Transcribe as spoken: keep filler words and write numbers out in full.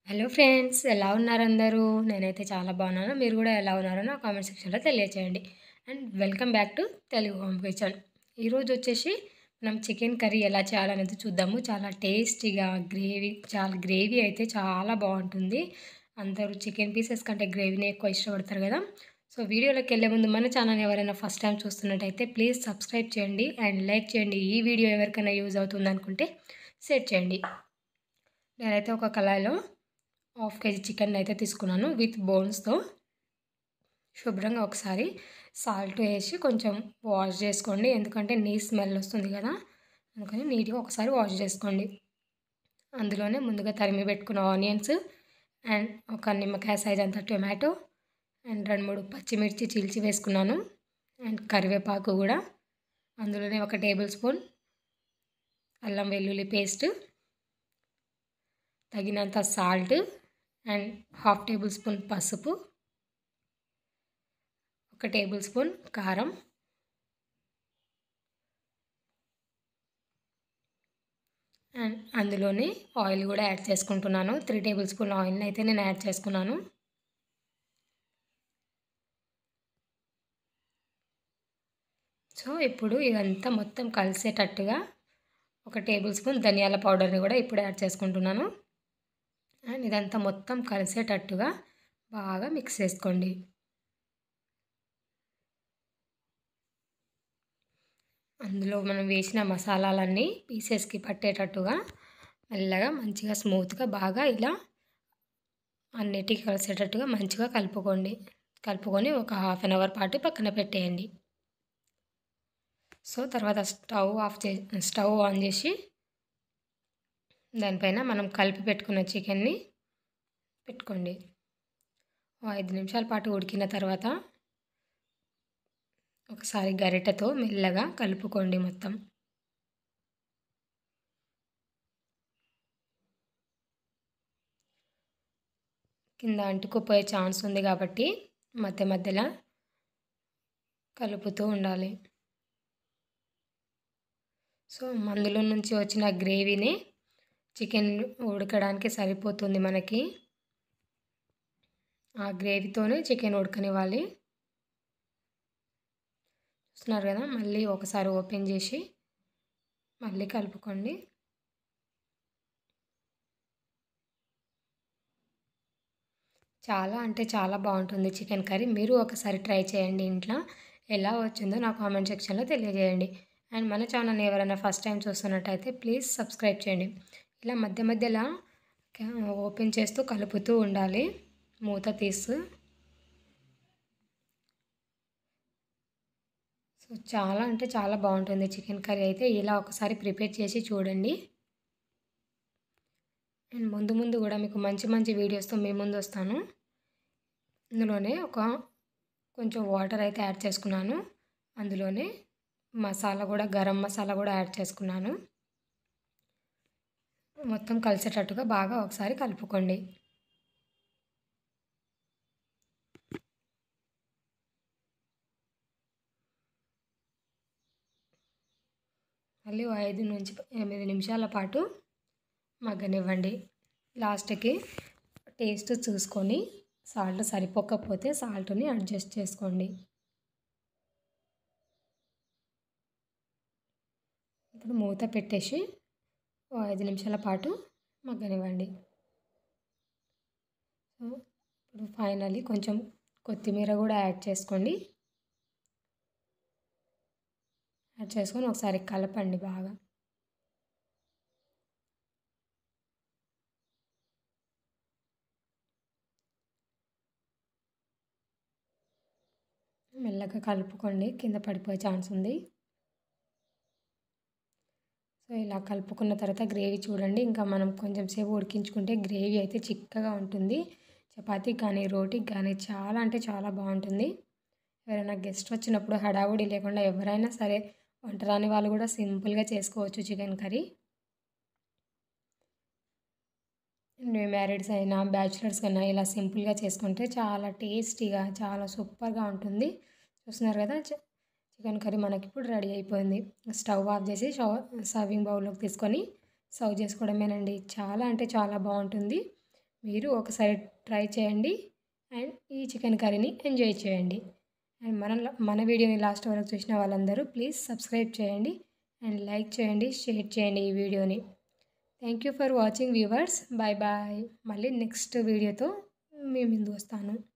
Hello friends, ఎలా ఉన్నారు అందరూ? నేనైతే చాలా బాగున్నాను. మీరు కూడా ఎలా ఉన్నారో నా కామెంట్ సెక్షన్లో తెలియచేయండి. And welcome back to Telugu home kitchen. ఈరోజు వచ్చేసి మనం చికెన్ కర్రీ ఎలా చేయాలనేది చూద్దాము. చాలా టేస్టీగా గ్రేవీ చాలా గ్రేవీ అయితే చాలా బాగుంటుంది. అందరూ చికెన్ పీసెస్ కంటే గ్రేవీని ఎక్కువ ఇష్టపడతారు కదా. సో వీడియోలోకి వెళ్ళే ముందు మన ఛానల్ ఎవరైనా ఫస్ట్ టైం చూస్తున్నట్టయితే ప్లీజ్ సబ్స్క్రైబ్ చేయండి అండ్ లైక్ చేయండి. ఈ వీడియో ఎవరికైనా యూజ్ అవుతుంది అనుకుంటే షేర్ చేయండి. నేనైతే ఒక కళాయిలో హాఫ్ కేజీ చికెన్ అయితే తీసుకున్నాను విత్ బోన్స్తో. శుభ్రంగా ఒకసారి సాల్ట్ వేసి కొంచెం వాష్ చేసుకోండి, ఎందుకంటే నీ స్మెల్ వస్తుంది కదా, అందుకని నీట్గా ఒకసారి వాష్ చేసుకోండి. అందులోనే ముందుగా తరిమి పెట్టుకున్న ఆనియన్స్ అండ్ ఒక నిమ్మకాయ సైజ్ అంత టొమాటో అండ్ రెండు మూడు పచ్చిమిర్చి చీల్చి వేసుకున్నాను. అండ్ కరివేపాకు కూడా, అందులోనే ఒక టేబుల్ స్పూన్ అల్లం వెల్లుల్లి పేస్ట్, తగినంత salt and half table spoon పసుపు, ఒక టేబుల్ స్పూన్ కారం అండ్ అందులోనే ఆయిల్ కూడా యాడ్ చేసుకుంటున్నాను. త్రీ టేబుల్ స్పూన్ ఆయిల్ని అయితే నేను యాడ్ చేసుకున్నాను. సో ఇప్పుడు ఇదంతా మొత్తం కలిసేటట్టుగా ఒక టేబుల్ స్పూన్ ధనియాల పౌడర్ని కూడా ఇప్పుడు యాడ్ చేసుకుంటున్నాను. అండ్ ఇదంతా మొత్తం కలిసేటట్టుగా బాగా మిక్స్ చేసుకోండి. అందులో మనం వేసిన మసాలాలన్నీ పీసెస్కి పట్టేటట్టుగా మెల్లగా మంచిగా స్మూత్గా బాగా ఇలా అన్నిటికీ కలిసేటట్టుగా మంచిగా కలుపుకోండి. కలుపుకొని ఒక హాఫ్ అన్ అవర్ పాటు పక్కన పెట్టేయండి. సో తర్వాత స్టవ్ ఆఫ్ చే స్టవ్ ఆన్ చేసి దానిపైన మనం కలిపి పెట్టుకున్న చికెన్ని పెట్టుకోండి. ఐదు నిమిషాల పాటు ఉడికిన తర్వాత ఒకసారి గరిటెతో మెల్లగా కలుపుకోండి. మొత్తం కింద అంటుకుపోయే ఛాన్స్ ఉంది కాబట్టి మధ్య మధ్యలో కలుపుతూ ఉండాలి. సో అందులో నుంచి వచ్చిన గ్రేవీని చికెన్ ఉడకడానికి సరిపోతుంది మనకి. ఆ గ్రేవీతోనే చికెన్ ఉడకనివ్వాలి. చూస్తున్నారు కదా, మళ్ళీ ఒకసారి ఓపెన్ చేసి మళ్ళీ కలుపుకోండి. చాలా అంటే చాలా బాగుంటుంది చికెన్ కర్రీ. మీరు ఒకసారి ట్రై చేయండి ఇంట్లో. ఎలా వచ్చిందో నా కామెంట్ సెక్షన్లో తెలియజేయండి. అండ్ మన ఛానల్ ఎవరైనా ఫస్ట్ టైం చూస్తున్నట్టయితే ప్లీజ్ సబ్స్క్రైబ్ చేయండి. ఇలా మధ్య మధ్యలో ఓపెన్ చేస్తూ కలుపుతూ ఉండాలి, మూత తీస్తూ. సో చాలా అంటే చాలా బాగుంటుంది చికెన్ కర్రీ అయితే. ఇలా ఒకసారి ప్రిపేర్ చేసి చూడండి. అండ్ ముందు ముందు కూడా మీకు మంచి మంచి వీడియోస్తో మీ ముందు వస్తాను. ఇందులోనే ఒక కొంచెం వాటర్ అయితే యాడ్ చేసుకున్నాను. అందులోనే మసాలా కూడా గరం మసాలా కూడా యాడ్ చేసుకున్నాను. మొత్తం కలిసేటట్టుగా బాగా ఒకసారి కలుపుకోండి. మళ్ళీ ఐదు నుంచి ఎనిమిది నిమిషాల పాటు మగ్గనివ్వండి. లాస్ట్కి టేస్ట్ చూసుకొని సాల్ట్ సరిపోకపోతే సాల్ట్ని అడ్జస్ట్ చేసుకోండి. ఇప్పుడు మూత పెట్టేసి ఐదు నిమిషాల పాటు మగ్గనివ్వండి. సో ఇప్పుడు ఫైనల్లీ కొంచెం కొత్తిమీర కూడా యాడ్ చేసుకోండి. యాడ్ చేసుకొని ఒకసారి కలపండి బాగా. మెల్లగా కలుపుకోండి, కింద పడిపోయే ఛాన్స్ ఉంది. సో ఇలా కలుపుకున్న తర్వాత గ్రేవీ చూడండి, ఇంకా మనం కొంచెం సేపు ఉడికించుకుంటే గ్రేవీ అయితే చిక్కగా ఉంటుంది. చపాతీకి కానీ రోటీకి కానీ చాలా అంటే చాలా బాగుంటుంది. ఎవరైనా గెస్ట్ వచ్చినప్పుడు హడావుడి లేకుండా ఎవరైనా సరే వంట రాని వాళ్ళు కూడా సింపుల్గా చేసుకోవచ్చు చికెన్ కర్రీ. న్యూ మ్యారీడ్స్ అయినా బ్యాచిలర్స్ అయినా ఇలా సింపుల్గా చేసుకుంటే చాలా టేస్టీగా చాలా సూపర్గా ఉంటుంది. చూస్తున్నారు కదా, చికెన్ కర్రీ మనకి ఇప్పుడు రెడీ అయిపోయింది. స్టవ్ ఆఫ్ చేసి సర్వింగ్ బౌల్లోకి తీసుకొని సర్వ్ చేసుకోవడమేనండి. చాలా అంటే చాలా బాగుంటుంది. మీరు ఒకసారి ట్రై చేయండి అండ్ ఈ చికెన్ కర్రీని ఎంజాయ్ చేయండి. అండ్ మన మన వీడియోని లాస్ట్ వరకు చూసిన వాళ్ళందరూ ప్లీజ్ సబ్స్క్రైబ్ చేయండి అండ్ లైక్ చేయండి, షేర్ చేయండి ఈ వీడియోని. Thank you for watching viewers. Bye bye. మళ్ళీ నెక్స్ట్ వీడియోతో మీ ముందు వస్తాను.